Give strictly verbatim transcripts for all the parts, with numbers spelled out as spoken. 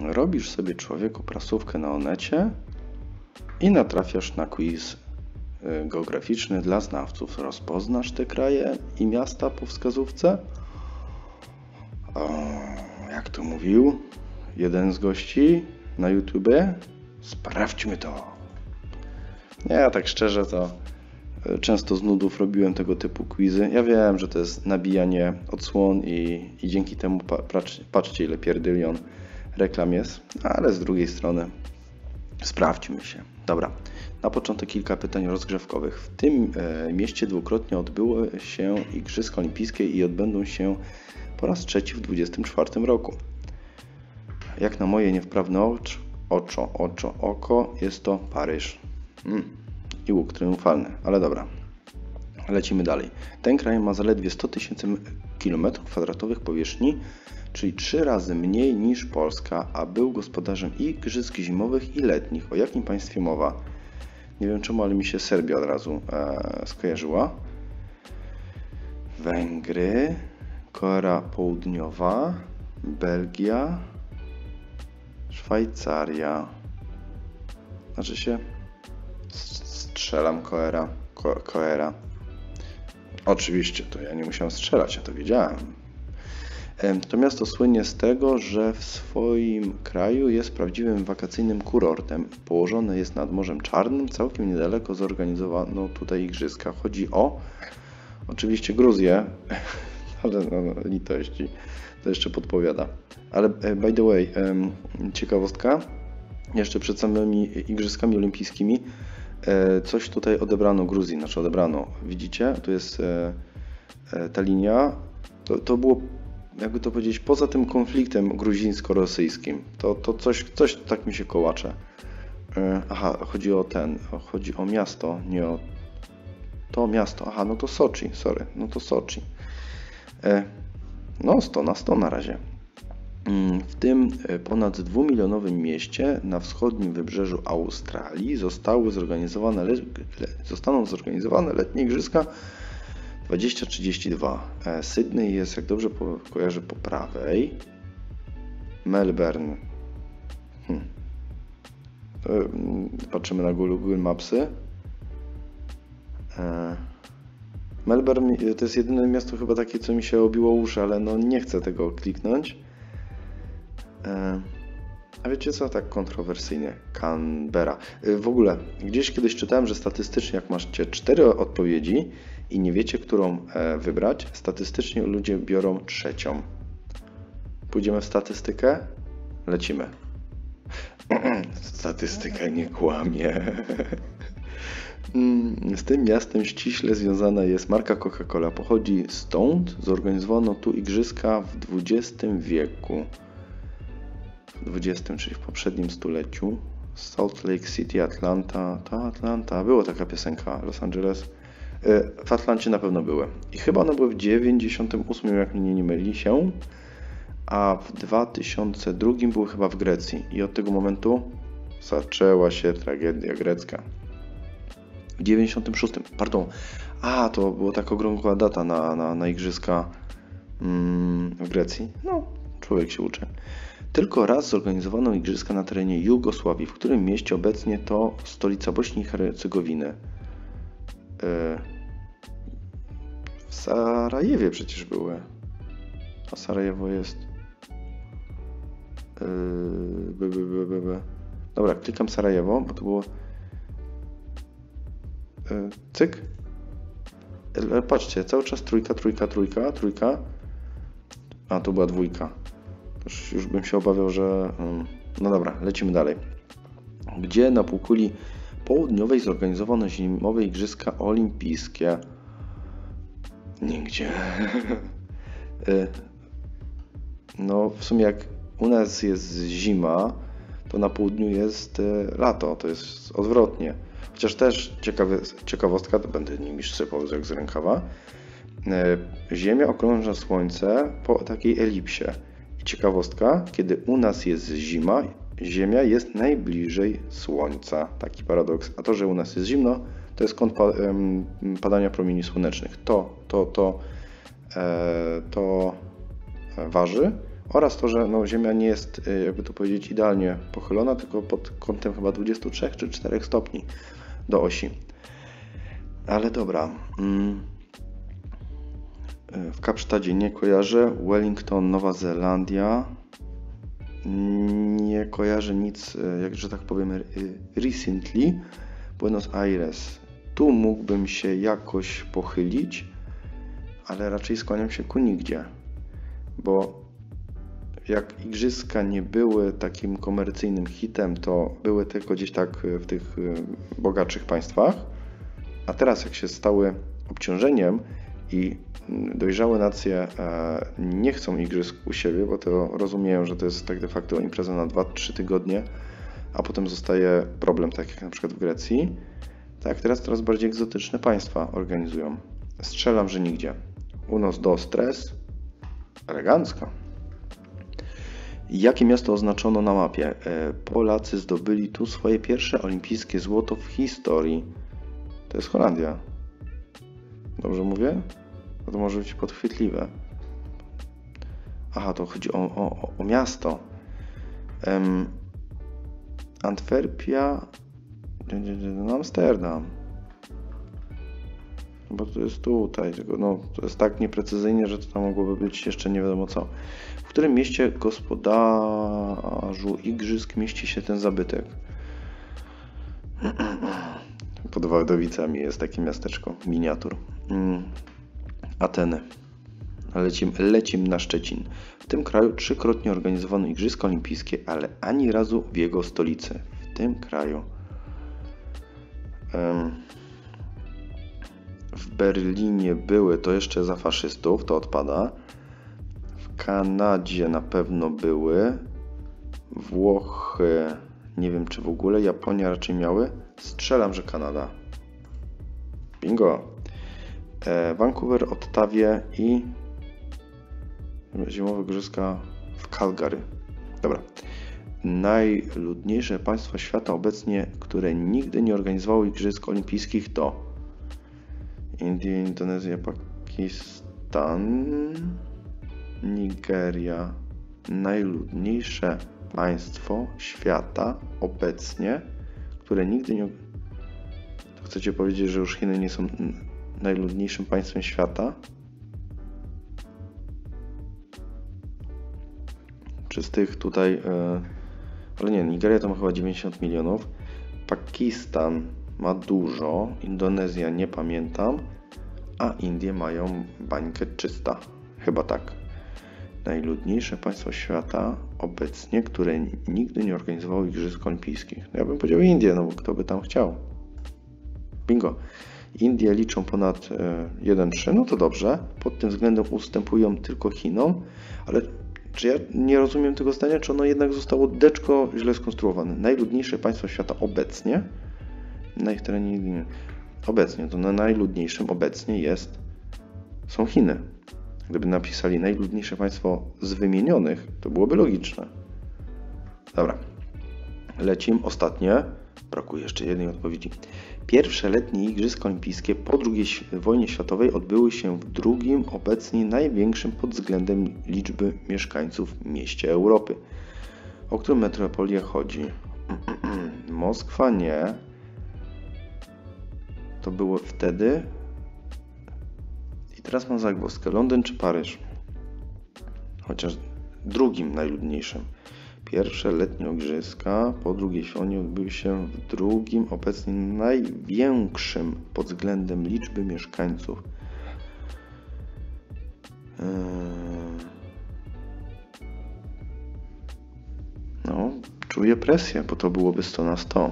Robisz sobie, człowieku, prasówkę na Onecie i natrafiasz na quiz geograficzny dla znawców. Rozpoznasz te kraje i miasta po wskazówce? O, jak to mówił jeden z gości na YouTubie? Sprawdźmy to. Ja tak szczerze to często z nudów robiłem tego typu quizy. Ja wiem, że to jest nabijanie odsłon i, i dzięki temu patrz, patrzcie, ile pierdylion reklam jest, ale z drugiej strony sprawdźmy się. Dobra, na początek kilka pytań rozgrzewkowych. W tym e, mieście dwukrotnie odbyły się Igrzyska Olimpijskie i odbędą się po raz trzeci w dwudziestym czwartym roku. Jak na moje niewprawne ocz, oczo, oczo, oko, jest to Paryż. Hmm. I łuk triumfalny, ale dobra. Lecimy dalej. Ten kraj ma zaledwie sto tysięcy kilometrów kwadratowych powierzchni, czyli trzy razy mniej niż Polska, a był gospodarzem igrzysk zimowych i letnich. O jakim państwie mowa? Nie wiem czemu, ale mi się Serbia od razu e, skojarzyła. Węgry, Korea Południowa, Belgia, Szwajcaria. Znaczy się strzelam Koera. Ko Koera. Oczywiście, to ja nie musiałem strzelać, ja to wiedziałem. To miasto słynie z tego, że w swoim kraju jest prawdziwym wakacyjnym kurortem. Położone jest nad Morzem Czarnym, całkiem niedaleko zorganizowano tutaj igrzyska. Chodzi o oczywiście Gruzję, ale no, no, litości, to jeszcze podpowiada. Ale by the way, ciekawostka, jeszcze przed samymi igrzyskami olimpijskimi coś tutaj odebrano Gruzji, znaczy odebrano. Widzicie, tu jest ta linia, to, to było, jakby to powiedzieć, poza tym konfliktem gruzińsko-rosyjskim. To, to coś, coś tak mi się kołacze. Aha, chodzi o ten, chodzi o miasto, nie o to miasto. Aha, no to Soczi, sorry, no to Soczi. No sto na sto na razie. W tym ponad dwumilionowym mieście na wschodnim wybrzeżu Australii zostały zorganizowane le, le, zostaną zorganizowane letnie igrzyska dwadzieścia trzydzieści dwa. Sydney jest, jak dobrze po, kojarzę, po prawej. Melbourne. Hmm. Patrzymy na Google Mapsy. Melbourne to jest jedyne miasto chyba takie, co mi się obiło uszy, ale no nie chcę tego kliknąć. A wiecie co, tak kontrowersyjnie? Canberra. W ogóle, gdzieś kiedyś czytałem, że statystycznie jak macie cztery odpowiedzi i nie wiecie, którą wybrać, statystycznie ludzie biorą trzecią. Pójdziemy w statystykę? Lecimy. Statystyka nie kłamie. Z tym miastem ściśle związana jest marka Coca-Cola. Pochodzi stąd, zorganizowano tu igrzyska w dwudziestym wieku. W dwudziestym, czyli w poprzednim stuleciu. Salt Lake City, Atlanta, ta Atlanta, była taka piosenka, Los Angeles. W Atlancie na pewno były. I chyba one były w dziewięćdziesiątym ósmym, jak mnie nie myli się, a w dwa tysiące drugim były chyba w Grecji. I od tego momentu zaczęła się tragedia grecka. W dziewięćdziesiątym szóstym, pardon, a to była taka okrągła data na, na, na igrzyska mm, w Grecji. No, człowiek się uczy. Tylko raz zorganizowano igrzyska na terenie Jugosławii, w którym mieście obecnie to stolica Bośni i Hercegowiny. W Sarajewie przecież były. A Sarajewo jest... By, by, by, by, by. Dobra, klikam Sarajewo, bo to było... Cyk. Patrzcie, cały czas trójka, trójka, trójka, trójka. A, to była dwójka. Już, już bym się obawiał, że... No dobra, lecimy dalej. Gdzie na półkuli południowej zorganizowano zimowe igrzyska olimpijskie? Nigdzie. No, w sumie jak u nas jest zima, to na południu jest lato. To jest odwrotnie. Chociaż też ciekawy, ciekawostka, to będę nimi strzepał jak z rękawa. Ziemia okrąża Słońce po takiej elipsie. Ciekawostka, kiedy u nas jest zima, Ziemia jest najbliżej Słońca. Taki paradoks. A to, że u nas jest zimno, to jest kąt padania promieni słonecznych. To, to, to, e, to waży. oraz to, że no, Ziemia nie jest, jakby to powiedzieć, idealnie pochylona, tylko pod kątem chyba dwudziestu trzech czy czterech stopni do osi. Ale dobra. W Kapsztadzie nie kojarzę. Wellington, Nowa Zelandia. Nie kojarzę nic, jak że tak powiem, recently. Buenos Aires. Tu mógłbym się jakoś pochylić, ale raczej skłaniam się ku nigdzie. Bo jak igrzyska nie były takim komercyjnym hitem, to były tylko gdzieś tak w tych bogatszych państwach. A teraz jak się stały obciążeniem i dojrzałe nacje nie chcą igrzysk u siebie, bo to rozumieją, że to jest tak de facto impreza na dwa trzy tygodnie, a potem zostaje problem, tak jak na przykład w Grecji. Tak, teraz coraz bardziej egzotyczne państwa organizują. Strzelam, że nigdzie. Unos dos tres. Elegancko. Jakie miasto oznaczono na mapie? Polacy zdobyli tu swoje pierwsze olimpijskie złoto w historii. To jest Holandia. Dobrze mówię? No to może być podchwytliwe. Aha, to chodzi o, o, o miasto. Um, Antwerpia, Amsterdam. Bo to jest tutaj, tylko no, to jest tak nieprecyzyjnie, że to tam mogłoby być jeszcze nie wiadomo co. W którym mieście gospodarzu igrzysk mieści się ten zabytek? Pod Waldowicami jest takie miasteczko, miniatur. Mm. Ateny. Lecim, lecim na Szczecin. W tym kraju trzykrotnie organizowano igrzyska olimpijskie, ale ani razu w jego stolicy. W tym kraju. Um, w Berlinie były, to jeszcze za faszystów, to odpada. W Kanadzie na pewno były. Włochy, nie wiem czy w ogóle. Japonia raczej miały. Strzelam, że Kanada. Bingo. E, Vancouver, Ottawie i zimowe igrzyska w Calgary. Dobra. Najludniejsze państwa świata obecnie, które nigdy nie organizowało igrzysk olimpijskich to India, Indonezja, Pakistan, Nigeria. Najludniejsze państwo świata obecnie, które nigdy nie... To chcecie powiedzieć, że już Chiny nie są najludniejszym państwem świata? Czy z tych tutaj... Yy... Ale nie, Nigeria to ma chyba dziewięćdziesiąt milionów. Pakistan ma dużo. Indonezja nie pamiętam. A Indie mają bańkę trzysta. Chyba tak. Najludniejsze państwo świata obecnie, które nigdy nie organizowało igrzysk olimpijskich. No ja bym powiedział Indie, no bo kto by tam chciał. Bingo. Indie liczą ponad jeden przecinek trzy, no to dobrze. Pod tym względem ustępują tylko Chinom, ale czy ja nie rozumiem tego zdania, czy ono jednak zostało deczko źle skonstruowane. Najludniejsze państwo świata obecnie, na ich terenie nie, obecnie, to na najludniejszym obecnie jest, są Chiny. Gdyby napisali najludniejsze państwo z wymienionych, to byłoby logiczne. Dobra, lecim, ostatnie. Brakuje jeszcze jednej odpowiedzi. Pierwsze letnie Igrzyska Olimpijskie po drugiej wojnie światowej odbyły się w drugim, obecnie największym pod względem liczby mieszkańców mieście Europy. O którą metropolię chodzi? Moskwa nie. To było wtedy. I teraz mam zagwozdkę. Londyn czy Paryż? Chociaż drugim najludniejszym. Pierwsze letnie igrzyska po drugiej wojnie odbyły się w drugim, obecnie największym pod względem liczby mieszkańców. No, czuję presję, bo to byłoby sto na sto.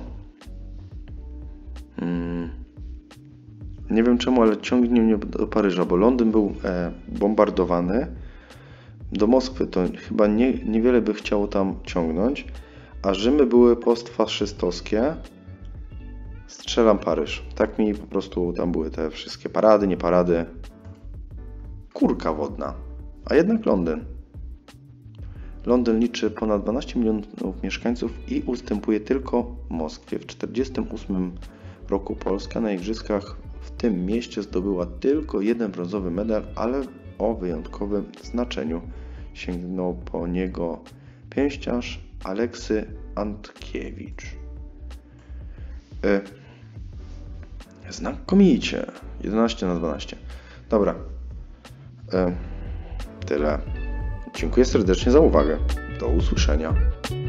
Nie wiem czemu, ale ciągnie mnie do Paryża, bo Londyn był bombardowany. Do Moskwy to chyba nie, niewiele by chciało tam ciągnąć, a Rzymy były postfaszystowskie. Strzelam Paryż. Tak mi po prostu tam były te wszystkie parady, nie parady. Kurka wodna. A jednak Londyn. Londyn liczy ponad dwanaście milionów mieszkańców i ustępuje tylko Moskwie. W tysiąc dziewięćset czterdziestym ósmym roku Polska na igrzyskach w tym mieście zdobyła tylko jeden brązowy medal, ale o wyjątkowym znaczeniu Sięgnął po niego pięściarz Aleksy Antkiewicz. E, znakomicie. jedenaście na dwanaście. Dobra. E, tyle. Dziękuję serdecznie za uwagę. Do usłyszenia.